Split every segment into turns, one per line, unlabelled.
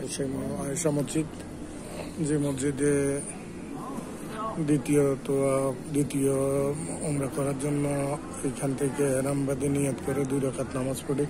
আয়েশা মসজিদ, যে মসজিদে দ্বিতীয় উমরা করার জন্য এখান থেকে এহরাম বাঁধে নিয়ত করে 2 রাকাত নামাজ পড়ে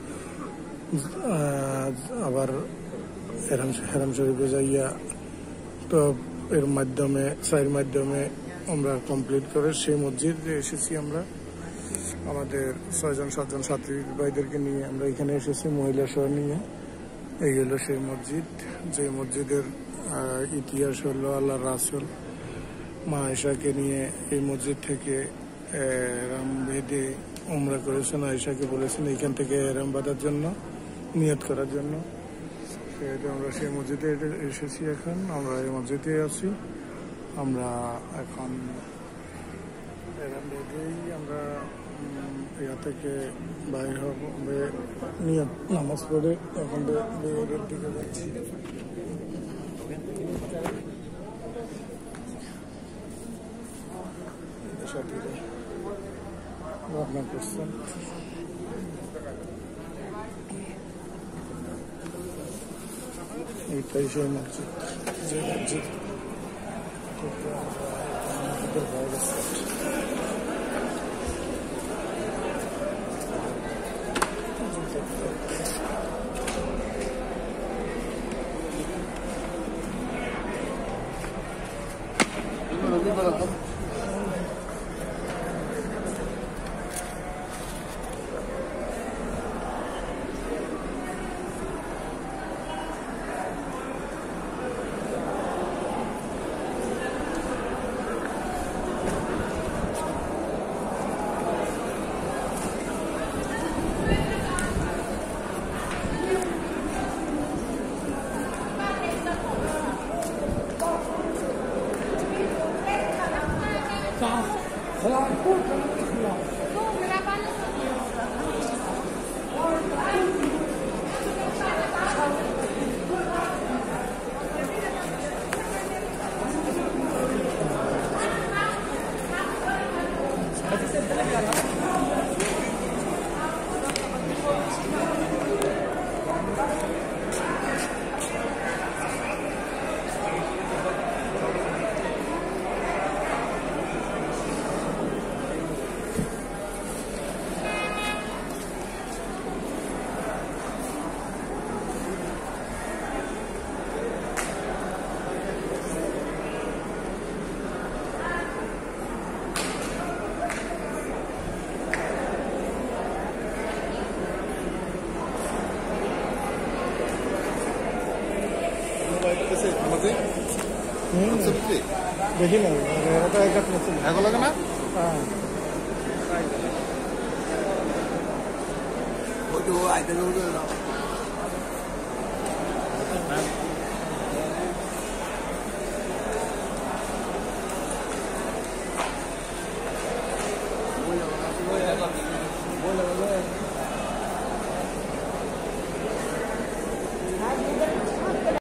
আবার হেরাম শরীফে যাইয়া তো এর মাধ্যমে আমরা কমপ্লিট করে সেই মসজিদে এসেছি। আমরা আমাদের 6-7 ছাত্রী ভাইদেরকে নিয়ে আমরা এখানে এসেছি, মহিলা সহ নিয়ে। এই হলো সেই মসজিদ, যে মসজিদের ইতিহাস হলো আল্লাহ রাসূল মা আয়েশাকে নিয়ে এই মসজিদ থেকে এহরাম বেঁধে উমরা করেছেন। আয়েশাকে বলেছেন এইখান থেকে এহরাম বাঁধার জন্য, নিয়ত করার জন্য। আমরা সেই মসজিদে এসেছি। এখন আমরা এই মসজিদে আছি। আমরা এখন এহরাম বেঁধেই আমরা ইয়া থেকে বাইর হবে, নিয়ত নামাজ পড়ে এখন বেরের দিকে যাচ্ছি। আপনার করছেন এইটাই সেই মসজিদ, যে মসজিদ দেখি না, এটা এক লাগে না। হ্যাঁ